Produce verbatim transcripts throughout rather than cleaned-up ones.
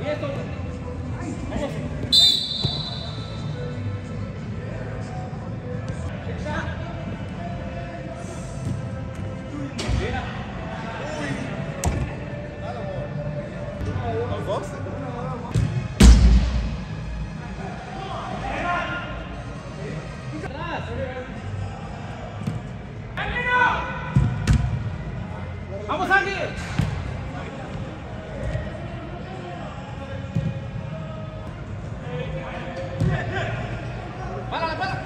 ¡Vamos, Ángel! ¡Párale, párale!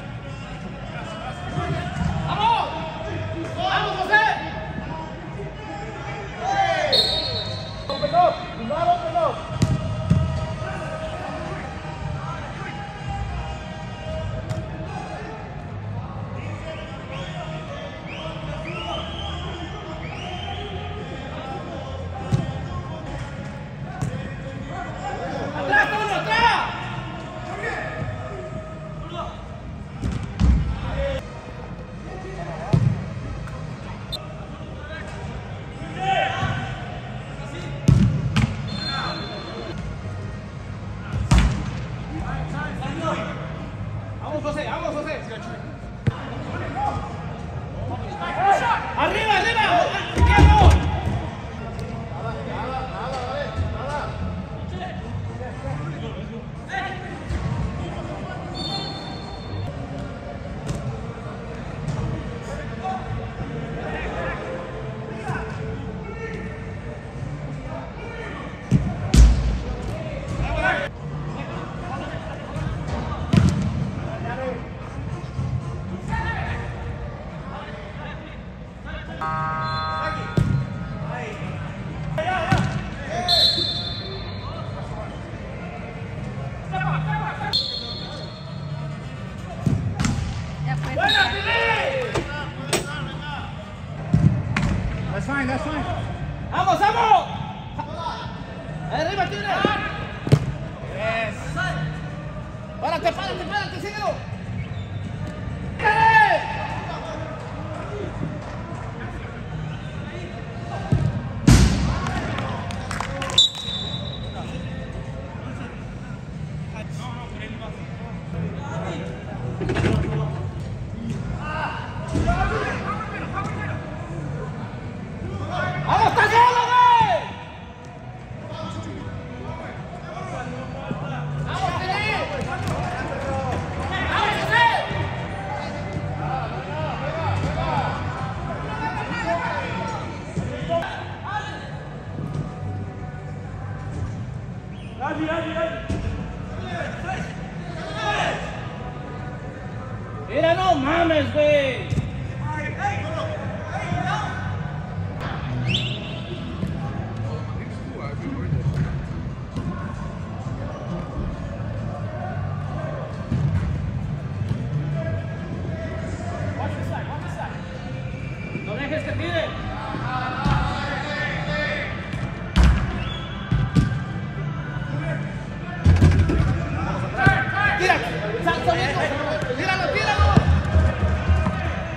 ¡Vamos! ¡Vamos, José! ¡Open up! ¡Do not open up! Vamos, José, vamos, José. Arriba, arriba. Izquierdo. That's fine, that's fine. ¡Vamos, vamos! ¡Arriba, tira! Yes. ¡Párate, párate, párate, síguelo! ¡Vamos, está solo, güey! ¡Vamos, Tiri! ¡Vamos, José! ¡Dale, dale, dale! ¡Mira, no mames, güey! ¡No dejes que tire! ¡Tira! ¡Sal solito! ¡Tíralo, tíralo!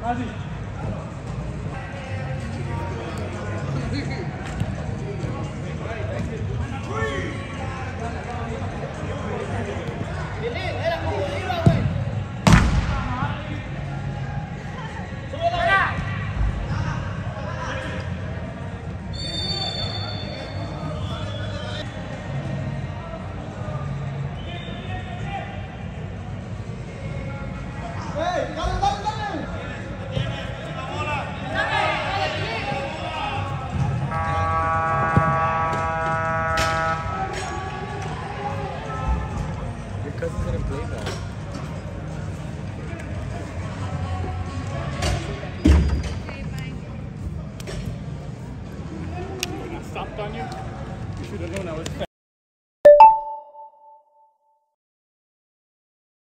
Ozzy. Hey, dale, dale, dale. Your cousin didn't play that. When I stopped on you, you should have known I was